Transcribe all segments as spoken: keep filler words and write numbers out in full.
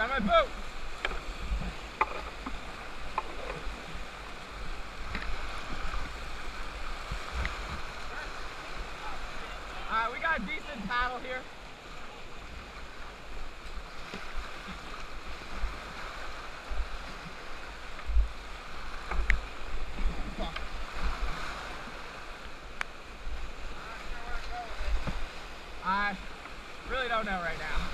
out of my boat. Alright, we got a decent paddle here. I really don't know right now.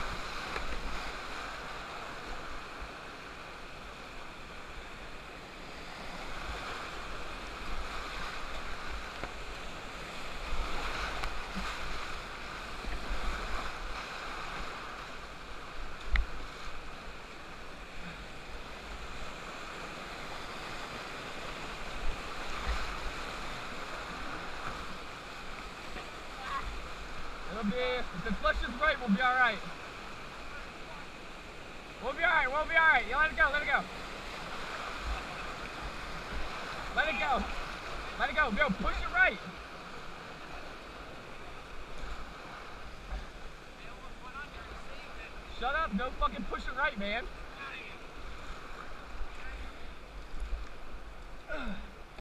It'll be, if the flush is right, we'll be alright. We'll be alright, we'll be alright. You let it go, let it go. Let it go. Let it go, go, push it right. Shut up, no fucking push it right, man. Ugh.